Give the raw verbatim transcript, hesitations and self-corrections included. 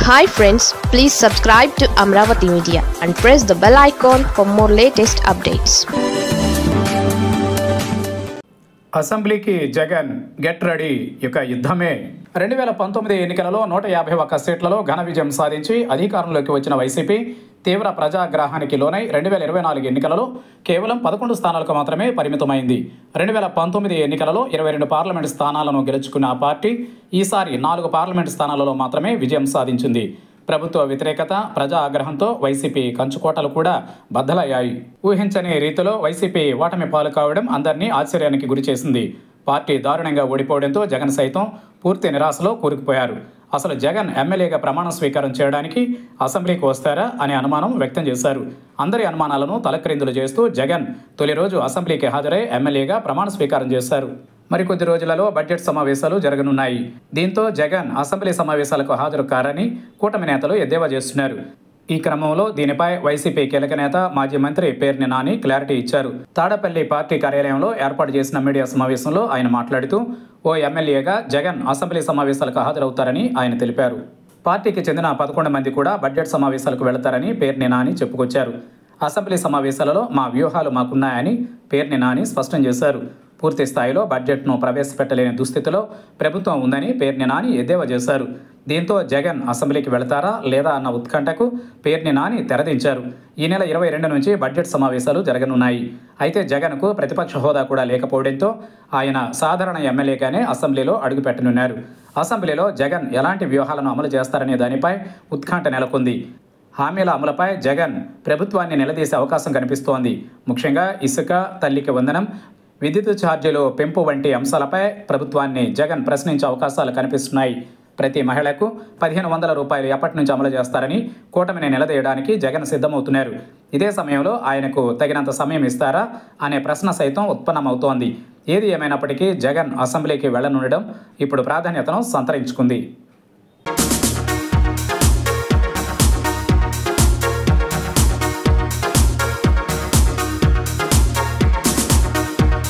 Hi friends, please subscribe to Amravati Media and press the bell icon for more latest updates. అసెంబ్లీకి Jagan get ready ఇక యుద్ధమే. రెండు వేల పంతొమ్మిది ఎన్నికలలో నూట యాభై ఒక్క సీట్లలో ఘన విజయం సాధించి అధికారంలోకి వచ్చిన వైసీపీ తీవ్ర ప్రజాగ్రహానికి లోనై రెండు వేల ఇరవై నాలుగు ఎన్నికలలో కేవలం పదకొండు స్థానాలకు మాత్రమే పరిమితమైంది. రెండు వేల పంతొమ్మిది ఎన్నికలలో ఇరవై రెండు పార్లమెంటు స్థానాలను గెలుచుకున్న ఆ పార్టీ ఈసారి నాలుగు పార్లమెంటు స్థానాలలో మాత్రమే విజయం సాధించింది. ప్రభుత్వ వ్యతిరేకత, ప్రజా ఆగ్రహంతో వైసీపీ కంచుకోటలు కూడా బద్దలయ్యాయి. ఊహించని రీతిలో వైసీపీ ఓటమి పాలు కావడం అందరినీ ఆశ్చర్యానికి గురిచేసింది. పార్టీ దారుణంగా ఓడిపోవడంతో జగన్ సైతం పూర్తి నిరాశలో కూరుకుపోయారు. అసలు జగన్ ఎమ్మెల్యేగా ప్రమాణ స్వీకారం చేయడానికి అసెంబ్లీకి వస్తారా అనే అనుమానం వ్యక్తం చేశారు. అందరి అనుమానాలను తలక్రిందులు చేస్తూ జగన్ తొలి రోజు అసెంబ్లీకి హాజరై ఎమ్మెల్యేగా ప్రమాణ స్వీకారం చేశారు. మరికొద్ది రోజులలో బడ్జెట్ సమావేశాలు జరగనున్నాయి. దీంతో జగన్ అసెంబ్లీ సమావేశాలకు హాజరు కారని కూటమి నేతలు ఎద్దేవా చేస్తున్నారు. ఈ క్రమంలో దీనిపై వైసీపీ కీలక నేత మాజీ మంత్రి పేర్ని నాని క్లారిటీ ఇచ్చారు. తాడపల్లి పార్టీ కార్యాలయంలో ఏర్పాటు చేసిన మీడియా సమావేశంలో ఆయన మాట్లాడుతూ ఓ ఎమ్మెల్యేగా జగన్ అసెంబ్లీ సమావేశాలకు హాజరవుతారని ఆయన తెలిపారు. పార్టీకి చెందిన పదకొండు మంది కూడా బడ్జెట్ సమావేశాలకు వెళతారని పేర్ని నాని చెప్పుకొచ్చారు. అసెంబ్లీ సమావేశాలలో మా వ్యూహాలు మాకున్నాయని పేర్ని నాని స్పష్టం చేశారు. పూర్తి స్థాయిలో బడ్జెట్ను ప్రవేశపెట్టలేని దుస్థితిలో ప్రభుత్వం ఉందని పేర్ని నాని ఎద్దేవా చేశారు. దీంతో జగన్ అసెంబ్లీకి వెళతారా లేదా అన్న ఉత్కంఠకు పేర్ని నాని తెరదించారు. ఈ నెల ఇరవై రెండు నుంచి బడ్జెట్ సమావేశాలు జరగనున్నాయి. అయితే జగన్కు ప్రతిపక్ష హోదా కూడా లేకపోవడంతో ఆయన సాధారణ ఎమ్మెల్యేగానే అసెంబ్లీలో అడుగుపెట్టనున్నారు. అసెంబ్లీలో జగన్ ఎలాంటి వ్యూహాలను అమలు చేస్తారనే దానిపై ఉత్కంఠ నెలకొంది. హామీల అమలుపై జగన్ ప్రభుత్వాన్ని నిలదీసే అవకాశం కనిపిస్తోంది. ముఖ్యంగా ఇసుక, తల్లికి వందనం, విద్యుత్ ఛార్జీలు పెంపు వంటి అంశాలపై ప్రభుత్వాన్ని జగన్ ప్రశ్నించే అవకాశాలు కనిపిస్తున్నాయి. ప్రతి మహిళకు పదిహేను వందల రూపాయలు ఎప్పటి నుంచి అమలు చేస్తారని కూటమిని నిలదీయడానికి జగన్ సిద్ధమవుతున్నారు. ఇదే సమయంలో ఆయనకు తగినంత సమయం ఇస్తారా అనే ప్రశ్న సైతం ఉత్పన్నమవుతోంది. ఏది ఏమైనప్పటికీ జగన్ అసెంబ్లీకి వెళ్లనుండడం ఇప్పుడు ప్రాధాన్యతను సంతరించుకుంది.